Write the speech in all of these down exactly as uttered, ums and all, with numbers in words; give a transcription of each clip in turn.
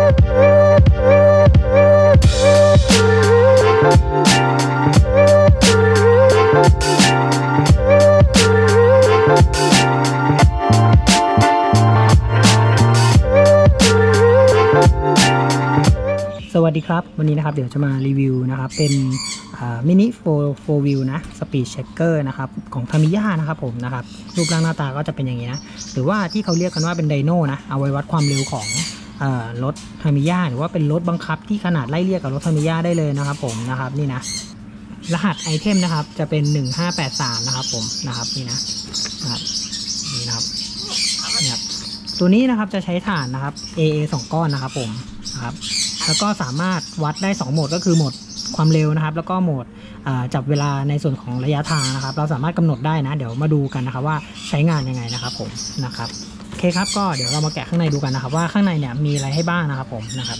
สวัสดีครับวันนี้นะครับเดี๋ยวจะมารีวิวนะครับเป็นมินิโฟโฟวิวนะสปีดเช็คเกอร์นะครับของทามิยานะครับผมนะครับรูปร่างหน้าตาก็จะเป็นอย่างนี้นะหรือว่าที่เขาเรียกกันว่าเป็นไดโน่นะเอาไว้วัดความเร็วของรถทามิยาหรือว่าเป็นรถบังคับที่ขนาดไล่เลี่ยกับรถทามิยาได้เลยนะครับผมนะครับนี่นะรหัสไอเทมนะครับจะเป็นหนึ่งห้าแปดสามนะครับผมนะครับนี่นะนะครับนี่นะครับนี่ครับตัวนี้นะครับจะใช้ถ่านนะครับ เอ เอ สองก้อนนะครับผมนะครับแล้วก็สามารถวัดได้สองโหมดก็คือโหมดความเร็วนะครับแล้วก็โหมดจับเวลาในส่วนของระยะทางนะครับเราสามารถกำหนดได้นะเดี๋ยวมาดูกันนะครับว่าใช้งานยังไงนะครับผมนะครับโอเคครับก็เดี๋ยวเรามาแกะข้างในดูกันนะครับว่าข้างในเนี่ยมีอะไรให้บ้างนะครับผมนะครับ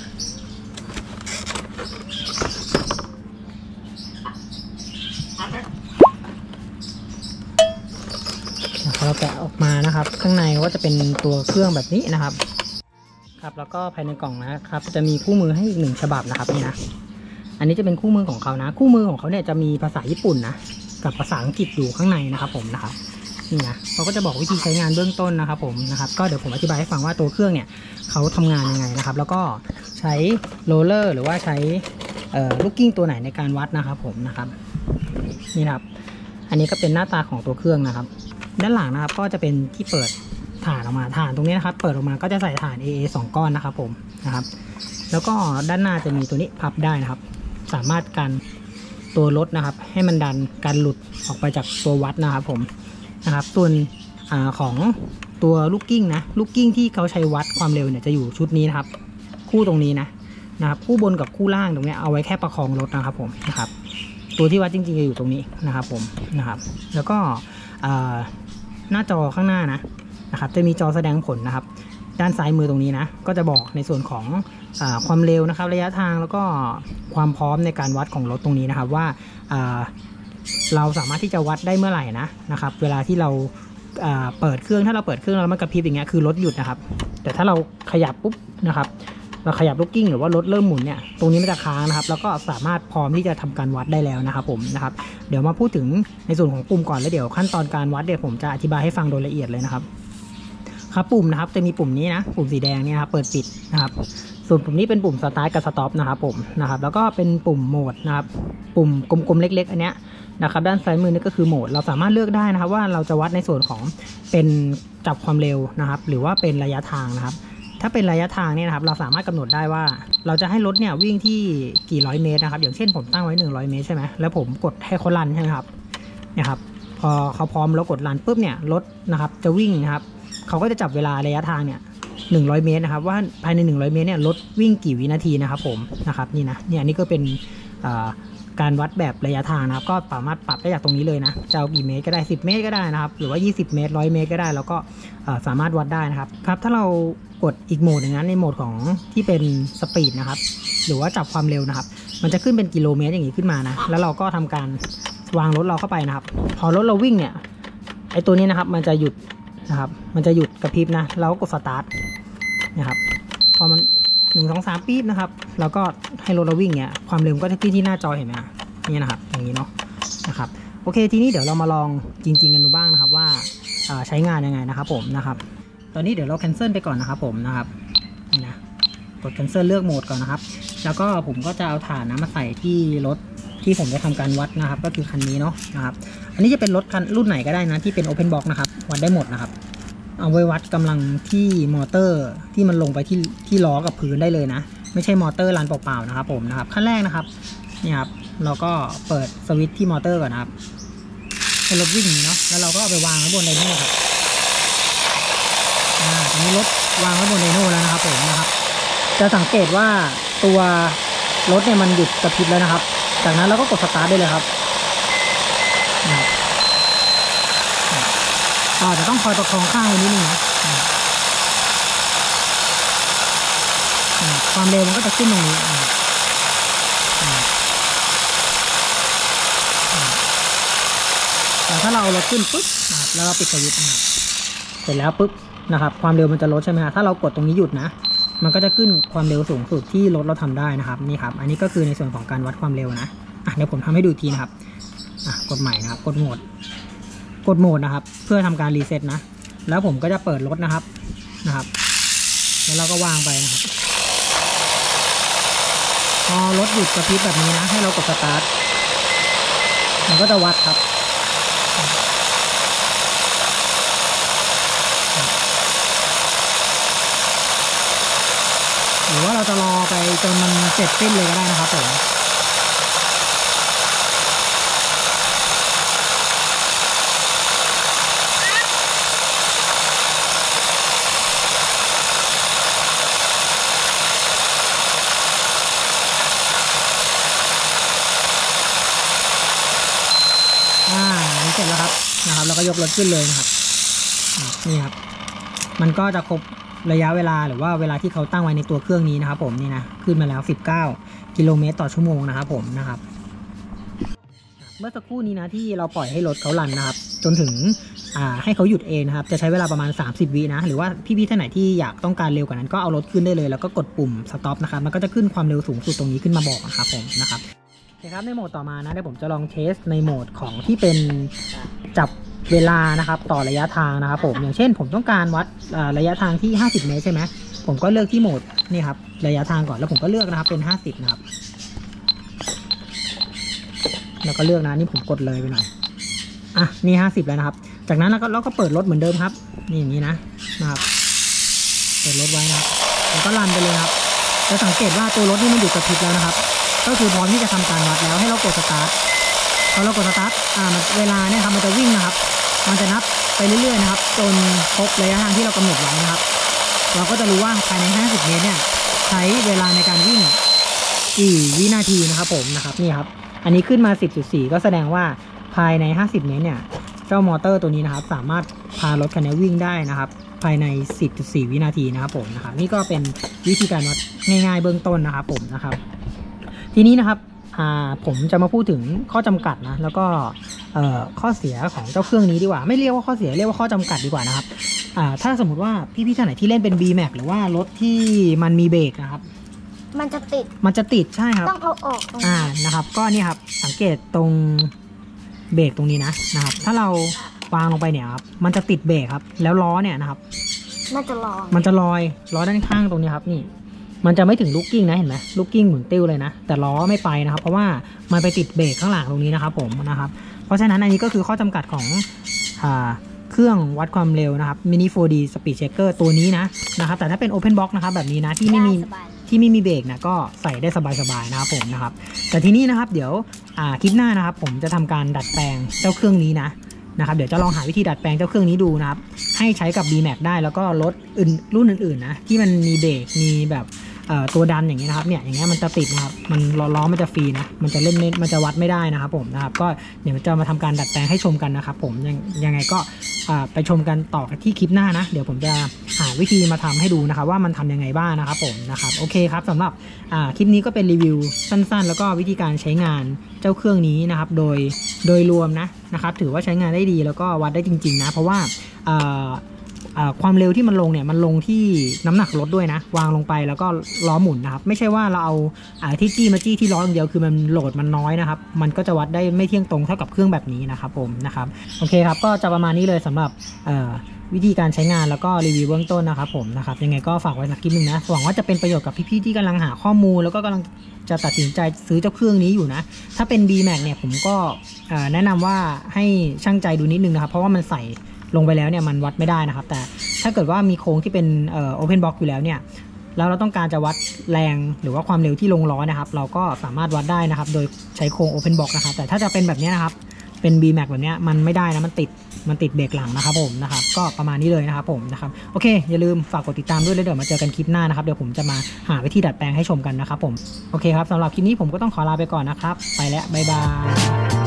เราแกะออกมานะครับข้างในก็จะเป็นตัวเครื่องแบบนี้นะครับครับแล้วก็ภายในกล่องนะครับจะมีคู่มือให้อีกหนึ่งฉบับนะครับนี่นะอันนี้จะเป็นคู่มือของเขานะคู่มือของเขาเนี่ยจะมีภาษาญี่ปุ่นนะกับภาษาอังกฤษอยู่ข้างในนะครับผมนะครับนี่นะเขาก็จะบอกวิธีใช้งานเบื้องต้นนะครับผมนะครับก็เดี๋ยวผมอธิบายให้ฟังว่าตัวเครื่องเนี่ยเขาทำงานยังไงนะครับแล้วก็ใช้โรลเลอร์หรือว่าใช้ลูกกิ้งตัวไหนในการวัดนะครับผมนะครับนี่นะครับอันนี้ก็เป็นหน้าตาของตัวเครื่องนะครับด้านหลังนะครับก็จะเป็นที่เปิดถ่านออกมาถ่านตรงนี้นะครับเปิดออกมาก็จะใส่ถ่าน เอ เอ สองก้อนนะครับผมนะครับแล้วก็ด้านหน้าจะมีตัวนี้พับได้นะครับสามารถกันตัวรถนะครับให้มันดันการหลุดออกไปจากตัววัดนะครับผมนะครับส่วนอของตัวลูกกิ้งนะลูกกิ้งที่เขาใช้วัดความเร็วเนี่ยจะอยู่ชุดนี้นะครับคู่ตรงนี้นะนะครับคู่บนกับคู่ล่างตรงนี้เอาไว้แค่ประคองรถนะครับผมนะครับตัวที่วัดจริงๆจะอยู่ตรงนี้นะครับผมนะครับแล้วก็หน้าจอข้างหน้านะนะครับจะมีจอแสดงผลนะครับด้านซ้ายมือตรงนี้นะก็จะบอกในส่วนของอความเร็วนะครับระยะทางแล้วก็ความพร้อมในการวัดของรถตรงนี้นะครับว่าเราสามารถที่จะวัดได้เมื่อไหร่นะนะครับเวลาที่เราเปิดเครื่องถ้าเราเปิดเครื่องแล้วมันกระพริบอย่างเงี้ยคือรถหยุดนะครับแต่ถ้าเราขยับปุ๊บนะครับเราขยับลูกกิ้งหรือว่ารถเริ่มหมุนเนี่ยตรงนี้มันจะค้างนะครับแล้วก็สามารถพร้อมที่จะทำการวัดได้แล้วนะครับผมนะครับเดี๋ยวมาพูดถึงในส่วนของปุ่มก่อนแล้วเดี๋ยวขั้นตอนการวัดเดี๋ยวผมจะอธิบายให้ฟังโดยละเอียดเลยนะครับครับปุ่มนะครับจะมีปุ่มนี้นะปุ่มสีแดงนี่นะครับเปิดปิดนะครับส่วนปุ่มนี้เป็นปุ่มสตาร์ทกับสต็อปนะครับผมนะครับแล้วก็เป็นปุ่มโหมดนะครับปุ่มกลมๆเล็กๆอันเนี้ยนะครับด้านซ้ายมือนี่ก็คือโหมดเราสามารถเลือกได้นะครับว่าเราจะวัดในส่วนของเป็นจับความเร็วนะครับหรือว่าเป็นระยะทางนะครับถ้าเป็นระยะทางเนี่ยนะครับเราสามารถกำหนดได้ว่าเราจะให้รถเนี่ยวิ่งที่กี่ร้อยเมตรนะครับอย่างเช่นผมตั้งไว้หนึ่งร้อยเมตรใช่ไหมแล้วผมกดให้เขารันใช่ไหมครับเนี่ยครับพอเขาพร้อมแล้วกดรันปุ๊บเนี่ยรถนะครับจะวิ่งนะครับเขาก็จะจับเวลาระยะทางเนี่ยหนึ่งร้อยเมตรนะครับว่าภายในหนึ่งร้อยเมตรเนี่ยรถวิ่งกี่วินาทีนะครับผมนะครับนี่นะเนี่ยนี่ก็เป็นการวัดแบบระยะทางนะครับก็สามารถปรับได้จากตรงนี้เลยนะจะเอากี่เมตรก็ได้สิบเมตรก็ได้นะครับหรือว่ายี่สิบเมตรร้อยเมตรก็ได้แล้วก็สามารถวัดได้นะครับครับถ้าเรากดอีกโหมดหนึ่งนั้นในโหมดของที่เป็นสปีดนะครับหรือว่าจับความเร็วนะครับมันจะขึ้นเป็นกิโลเมตรอย่างนี้ขึ้นมานะแล้วเราก็ทำการวางรถเราเข้าไปนะครับพอรถเราวิ่งเนี่ยไอตัวนี้นะครับมันจะหยุดนะครับมันจะหยุดกระพริบนะเราก็กดสตาร์ทนะครับพอมันหนึ่งสองสามปี๊บนะครับแล้วก็ให้รถเราวิ่งเนี่ยความเร็วก็จะขึ้นที่หน้าจอเห็นไหมนี่นะครับอย่างนี้เนาะนะครับโอเคทีนี้เดี๋ยวเรามาลองจริงๆกันดูบ้างนะครับว่าใช้งานยังไงนะครับผมนะครับตอนนี้เดี๋ยวเราแคนเซิลไปก่อนนะครับผมนะครับนี่นะกดแคนเซิลเลือกโหมดก่อนนะครับแล้วก็ผมก็จะเอาถ่านนะมาใส่ที่รถที่ผมจะทำการวัดนะครับก็คือคันนี้เนาะนะครับอันนี้จะเป็นรถคันรุ่นไหนก็ได้นะที่เป็น Open Box นะครับวัดได้หมดนะครับเอาไว้วัดกำลังที่มอเตอร์ที่มันลงไปที่ที่ล้อกับพื้นได้เลยนะไม่ใช่มอเตอร์รันเปล่าๆนะครับผมนะครับขั้นแรกนะครับนี่ครับเราก็เปิดสวิตช์ที่มอเตอร์ก่อนนะครับให้รถวิ่งเนาะแล้วเราก็เอาไปวางไว้บนไดโน่ครับอ่าตอนนี้รถวางไว้บนไดโน่แล้วนะครับผมนะครับจะสังเกตว่าตัวรถเนี่ยมันหยุดกระพริบแล้วนะครับจากนั้นเราก็กดสตาร์ทได้เลยครับนะครับอ่าจะต้องคอยประคองข้างไว้นิดนึงนะความเร็วมันก็จะขึ้นตรงนี้แต่ถ้าเราเอารถขึ้นปุ๊บนะครับแล้วเราปิดสวิตช์นะครับเสร็จแล้วปุ๊บนะครับความเร็วมันจะลดใช่ไหมฮะถ้าเรากดตรงนี้หยุดนะมันก็จะขึ้นความเร็วสูงสุดที่รถเราทำได้นะครับนี่ครับอันนี้ก็คือในส่วนของการวัดความเร็วนะอ่ะเดี๋ยวผมทำให้ดูทีนะครับอ่ะกดใหม่นะครับกดโหมดกดโหมดนะครับเพื่อทำการรีเซ็ตนะแล้วผมก็จะเปิดรถนะครับนะครับแล้วเราก็วางไปนะครับพอรถหยุดกระพริบแบบนี้นะให้เรากดสตาร์ทมันก็จะวัดครับหรือว่าเราจะรอไปจนมันเสร็จสิ้นเลยก็ได้นะครับผมอ่านี่เสร็จแล้วครับนะครับแล้วก็ยกรถขึ้นเลยนะครับนี่ครับมันก็จะครบระยะเวลาหรือว่าเวลาที่เขาตั้งไว้ในตัวเครื่องนี้นะครับผมนี่นะขึ้นมาแล้วสิบเก้ากิโลเมตรต่อชั่วโมงนะครับผมนะครับเมื่อสักครู่นี้นะที่เราปล่อยให้รถเขารันนะครับจนถึงอ่าให้เขาหยุดเองนะครับจะใช้เวลาประมาณสามสิบวินะหรือว่าพี่ๆท่านไหนที่อยากต้องการเร็วกว่านั้นก็เอารถขึ้นได้เลยแล้วก็กดปุ่มสต็อปนะครับมันก็จะขึ้นความเร็วสูงสุดตรงนี้ขึ้นมาบอกนะครับผมนะครับโอเคครับในโหมดต่อมานะเดี๋ยวผมจะลองเทสในโหมดของที่เป็นจับเวลานะครับต่อระยะทางนะครับผมอย่างเช่นผมต้องการวัดระยะทางที่ห้าสิบเมตรใช่ไหมผมก็เลือกที่โหมดนี่ครับระยะทางก่อนแล้วผมก็เลือกนะครับเป็นห้าสิบนะครับแล้วก็เลือกนะนี่ผมกดเลยไปหน่อยอ่ะนี่ห้าสิบแล้วนะครับจากนั้นเราก็เราก็เปิดรถเหมือนเดิมครับนี่อย่างนี้นะนะครับเปิดรถไว้นะครับแล้วก็รันไปเลยครับจะสังเกตว่าตัวรถนี่มันหยุดกระพริบแล้วนะครับก็คือพร้อมที่จะทำการวัดแล้วให้เรากดสตาร์ทพอเรากดสตาร์ทอ่าเวลาเนี่ยครับมันจะวิ่งนะครับมันจะนับไปเรื่อยๆนะครับจนครบระยะทางที่เรากำหนดไว้นะครับเราก็จะรู้ว่าภายในห้าสิบเมตรเนี่ยใช้เวลาในการวิ่งกี่วินาทีนะครับผมนะครับนี่ครับอันนี้ขึ้นมา สิบจุดสี่ ก็แสดงว่าภายในห้าสิบเมตรเนี่ยเจ้ามอเตอร์ตัวนี้นะครับสามารถพารถคันนี้วิ่งได้นะครับภายใน สิบจุดสี่ วินาทีนะครับผมนะครับนี่ก็เป็นวิธีการวัดง่ายๆเบื้องต้นนะครับผมนะครับทีนี้นะครับผมจะมาพูดถึงข้อจำกัดนะแล้วก็ข้อเสียของเจ้าเครื่องนี้ดีกว่าไม่เรียกว่าข้อเสียเรียกว่าข้อจำกัดดีกว่านะครับถ้าสมมติว่าพี่ๆท่านไหนที่เล่นเป็น บี แม็ก หรือว่ารถที่มันมีเบรกนะครับมันจะติดมันจะติดใช่ครับต้องเอาออกอ่านะครับก็นี่ครับสังเกตตรงเบรกตรงนี้นะนะครับถ้าเราวางลงไปเนี่ยครับมันจะติดเบรกครับแล้วล้อเนี่ยนะครับมันจะลอยมันจะลอยล้อด้านข้างตรงนี้ครับนี่มันจะไม่ถึงลูกกิ้งนะเห็นไหมลูกกิ้งหมุนติ้วเลยนะแต่ล้อไม่ไปนะครับเพราะว่ามันไปติดเบรกข้างหลังตรงนี้นะครับผมนะครับเพราะฉะนั้นอันนี้ก็คือข้อจำกัดของอ่าเครื่องวัดความเร็วนะครับ Mini โฟร์ ดี Speed Checker ตัวนี้นะนะครับแต่ถ้าเป็น Open Box นะครับแบบนี้นะที่ไม่มีที่ไม่มีเบรกนะก็ใส่ได้สบายๆนะครับผมนะครับแต่ทีนี้นะครับเดี๋ยวคลิปหน้านะครับผมจะทำการดัดแปลงเจ้าเครื่องนี้นะนะครับเดี๋ยวจะลองหาวิธีดัดแปลงเจ้าเครื่องนี้ดูนะครับให้ใช้กับ บี แม็ก ได้แล้วก็รถอื่นรุ่นอื่นๆนะที่มันมีเบรกมีแบบตัวดันอย่างเงี้ยนะครับเนี่ยอย่างเงี้ยมันจะติดนะครับมันล้อมันจะฟรีนะมันจะเล่นมันจะวัดไม่ได้นะครับผมนะครับก็เดี๋ยวจะมาทำการดัดแปลงให้ชมกันนะครับผมยังยังไงก็ไปชมกันต่อที่คลิปหน้านะเดี๋ยวผมจะหาวิธีมาทำให้ดูนะครับว่ามันทำยังไงบ้างนะครับผมนะครับโอเคครับสำหรับคลิปนี้ก็เป็นรีวิวสั้นๆแล้วก็วิธีการใช้งานเจ้าเครื่องนี้นะครับโดยโดยรวมนะนะครับถือว่าใช้งานได้ดีแล้วก็วัดได้จริงๆนะเพราะว่าความเร็วที่มันลงเนี่ยมันลงที่น้ำหนักรถด้วยนะวางลงไปแล้วก็ล้อหมุนนะครับไม่ใช่ว่าเราเอาที่จี้มาจี้ที่ล้ออย่างเดียวคือมันโหลดมันน้อยนะครับมันก็จะวัดได้ไม่เที่ยงตรงเท่ากับเครื่องแบบนี้นะครับผมนะครับโอเคครับก็จะประมาณนี้เลยสำหรับวิธีการใช้งานแล้วก็รีวิวเบื้องต้นนะครับผมนะครับยังไงก็ฝากไว้สักคลิปนึงนะหวังว่าจะเป็นประโยชน์กับพี่ๆที่กำลังหาข้อมูลแล้วก็กำลังจะตัดสินใจซื้อเจ้าเครื่องนี้อยู่นะถ้าเป็น บี แม็ก เนี่ยผมก็แนะนำว่าให้ช่างใจดูนิดนึงนะครับเพราะว่ามันใส่ลงไปแล้วเนี่ยมันวัดไม่ได้นะครับแต่ถ้าเกิดว่ามีโค้งที่เป็นเอ่อ Open Box อยู่แล้วเนี่ยแล้วเราต้องการจะวัดแรงหรือว่าความเร็วที่ลงล้อนะครับเราก็สามารถวัดได้นะครับโดยใช้โค้ง Open Box นะครับแต่ถ้าจะเป็นแบบนี้นะครับเป็น บี แม็ก แบบนี้มันไม่ได้นะมันติดมันติดเบรกหลังนะครับผมนะครับก็ประมาณนี้เลยนะครับผมนะครับโอเคอย่าลืมฝากกดติดตามด้วยแล้วเดี๋ยวมาเจอกันคลิปหน้านะครับเดี๋ยวผมจะมาหาวิธีดัดแปลงให้ชมกันนะครับผมโอเคครับสำหรับคลิปนี้ผมก็ต้องขอลาไปก่อนนะครับไปแล้วบ๊ายบาย